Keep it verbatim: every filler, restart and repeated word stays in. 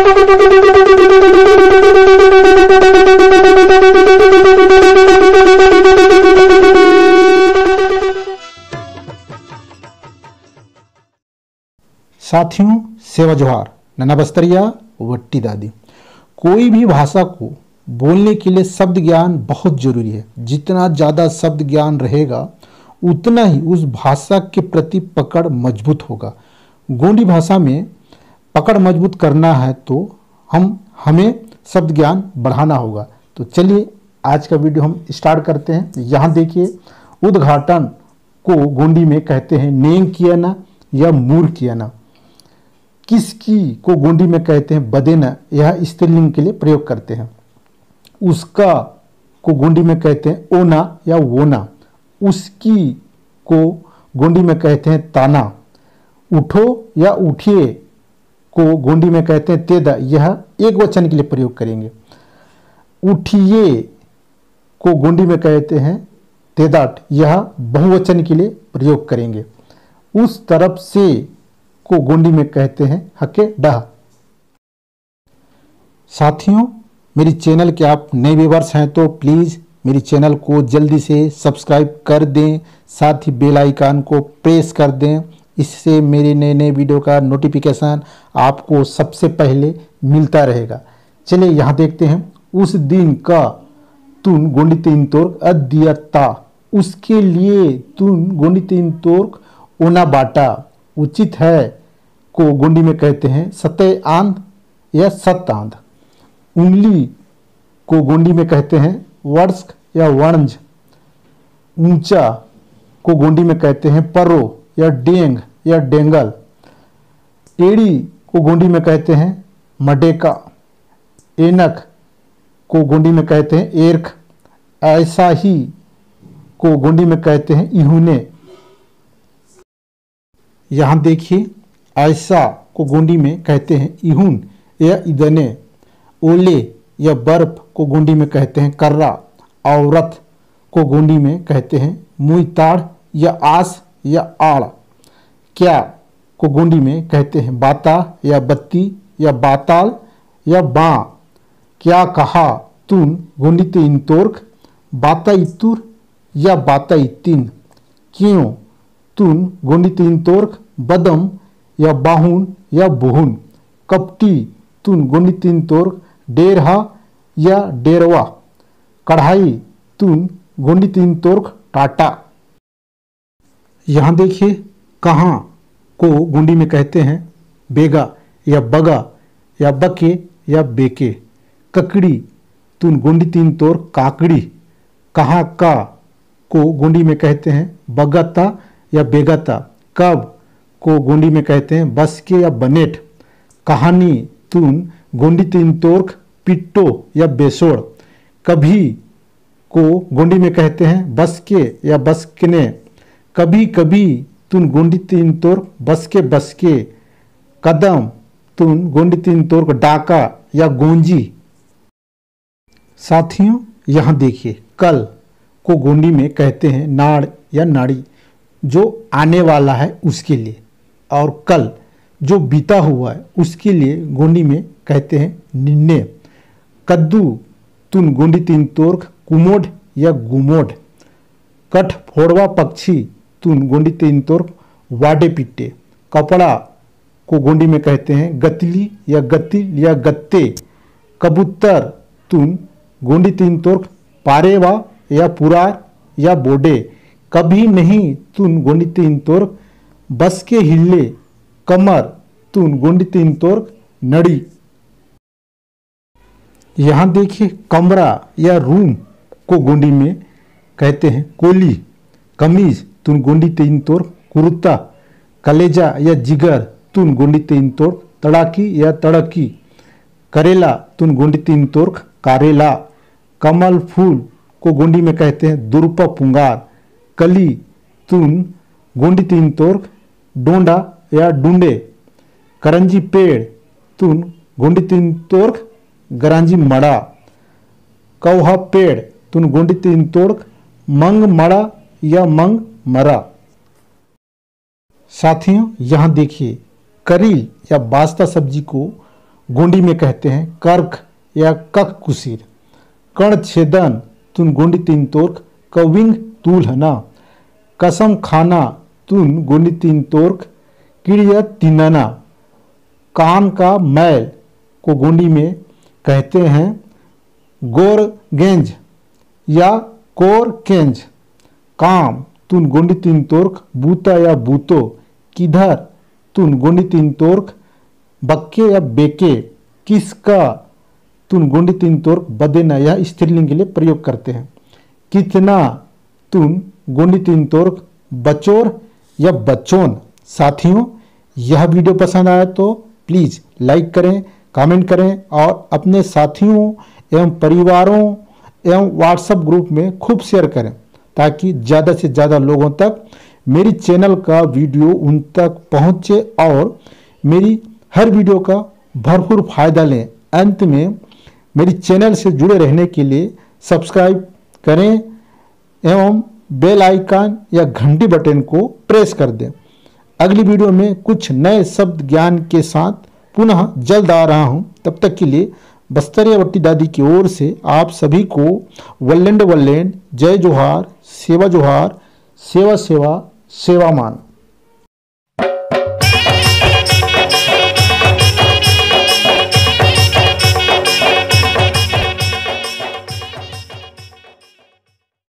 साथियों, सेवा जोहार, नन्ना बस्तरिया, वट्टी दादी। कोई भी भाषा को बोलने के लिए शब्द ज्ञान बहुत जरूरी है। जितना ज़्यादा शब्द ज्ञान रहेगा उतना ही उस भाषा के प्रति पकड़ मजबूत होगा। गोंडी भाषा में पकड़ मजबूत करना है तो हम हमें शब्द ज्ञान बढ़ाना होगा। तो चलिए आज का वीडियो हम स्टार्ट करते हैं। यहाँ देखिए, उद्घाटन को गोंडी में कहते हैं नेंग कियाना या मूर कियाना। किसकी को गोंडी में कहते हैं बदेना, यह स्त्रीलिंग के लिए प्रयोग करते हैं। उसका को गोंडी में कहते हैं ओना या वोना। उसकी को गोंडी में कहते हैं ताना। उठो या उठिए को गोंडी में कहते हैं तेदा, यह एक वचन के लिए प्रयोग करेंगे। उठिए को गोंडी में कहते हैं तेदाट, यह बहुवचन के लिए प्रयोग करेंगे। उस तरफ से को गोंडी में कहते हैं हके डह। साथियों, मेरी चैनल के आप नए व्यूअर्स हैं तो प्लीज़ मेरी चैनल को जल्दी से सब्सक्राइब कर दें, साथ ही बेल आइकन को प्रेस कर दें। इससे मेरे नए नए वीडियो का नोटिफिकेशन आपको सबसे पहले मिलता रहेगा। चलिए यहाँ देखते हैं। उस दिन का तुन गोंडी तीन तोर्क अदियता, उसके लिए तुन गोंडी तीन तोर्क ओना बाटा। उचित है को गोंडी में कहते हैं सतय आंध या सत आंध। उंगली को गोंडी में कहते हैं वर्ष या वणज। ऊंचा को गोंडी में कहते हैं परो या डेंग या डेंगल। एड़ी को गोंडी में कहते हैं मडेका। एनक को गोंडी में कहते हैं एर्ख। ऐसा ही को गोंडी में कहते हैं इहुने। यहाँ देखिए, ऐसा को गोंडी में कहते हैं इहुन या इदने। ओले या बर्फ को गोंडी में कहते हैं कर्रा। औरत को गोंडी में कहते हैं मुईताड़ या आस या आड़। क्या को गोंडी में कहते हैं बाता या बत्ती या बाताल या बाँ। क्या कहा तुन गोंडी तीन तोर्क बाता इतुर या बाता इतिन। क्यों तुन गोंडी तीन तोर्क बदम या बाहुन या बुहुन। कपटी तुन गोंडी तीन तोर्क डेरहा या डेरवा। कढ़ाई तुन गोंडी तीन तोर्क टाटा। यहाँ देखिए, कहाँ को गोंडी में कहते हैं बेगा या बगा या बके या बेके। ककड़ी तुन गोंडी तीन तोर्क काकड़ी। कहाँ का को गोंडी में कहते हैं बगता या बेगता। कब को गोंडी में कहते हैं बसके या बनेट। कहानी तुन गोंडी तीन तोर्क पिट्टो या बेसोड़। कभी को गोंडी में कहते हैं बसके या बसकने। कभी कभी तुन गोंडी तीन तोर्क बसके बसके। कदम तुन गोंडी तीन तोर्क डाका या गोंजी। साथियों, यहाँ देखिए, कल को गोंडी में कहते हैं नाड़ या नाड़ी, जो आने वाला है उसके लिए। और कल जो बीता हुआ है उसके लिए गोंडी में कहते हैं निन्ने। कद्दू तुन गोंडी तीन तोर्क कुमोड या गुमोड। कठ फोड़वा पक्षी तुन गोंडी तीन तोर्क वाडे पिट्टे। कपड़ा को गोंडी में कहते हैं गतली या गतिल या गत्ते। कबूतर तुन गोंडी तीन तोर्क पारेवा या पुरार या बोडे। कभी नहीं तुन गोंडी तीन तोर्क बस के हिल्ले। कमर तुन गोंडी तीन तोर्क नड़ी। यहाँ देखिए, कमरा या रूम को गोंडी में कहते हैं कोली। कमीज तुन गोंडी तीन तोर्क कुर्ता। कलेजा या जिगर तुन गोंडी तीन तोर्क तड़ाकी या तड़की। करेला तुन गोंडी तीन तोर्क कारेला। कमल फूल को गोंडी में कहते हैं दुर्पा पुंगार। कली तुन गोंडी तीन तोर्क डोंडा या डूंडे। करंजी पेड़ तुन गोंडी तीन तोर्क गरांजी मड़ा। कौहा पेड़ तुन गोंडी तीन तोर्क मंग मड़ा या मंग मरा। साथियों, यहाँ देखिए, करील या बास्ता सब्जी को गोंडी में कहते हैं कर्क या कक कुसीर। कण छेदन तुन गोंडी तीन तोर्क कविंग तूलहना। कसम खाना तुन गोंडी तीन तोर्क किड़िया तीनना। कान का मैल को गोंडी में कहते हैं गोरगेंज या कोरकेंज। काम तुन गोंडी तीन तोर्क बूता या बूतो। किधर तुन गोंडी तीन तोर्क बक्के या बेके। किसका तुन गोंडी तीन तोर्क बदेना या स्त्रीलिंग के लिए प्रयोग करते हैं। कितना तुन गोंडी तीन तोर्क बचोर या बच्चोन। साथियों, यह वीडियो पसंद आया तो प्लीज़ लाइक करें, कमेंट करें और अपने साथियों एवं परिवारों एवं व्हाट्सएप ग्रुप में खूब शेयर करें ताकि ज़्यादा से ज़्यादा लोगों तक मेरी चैनल का वीडियो उन तक पहुँचे और मेरी हर वीडियो का भरपूर फायदा लें। अंत में मेरी चैनल से जुड़े रहने के लिए सब्सक्राइब करें एवं बेल आइकन या घंटी बटन को प्रेस कर दें। अगली वीडियो में कुछ नए शब्द ज्ञान के साथ पुनः जल्द आ रहा हूं। तब तक के लिए बस्तरिया बट्टी दादी की ओर से आप सभी को वल्लैंड वल्लैंड, जय जोहार, सेवा जोहार, सेवा सेवा सेवामान।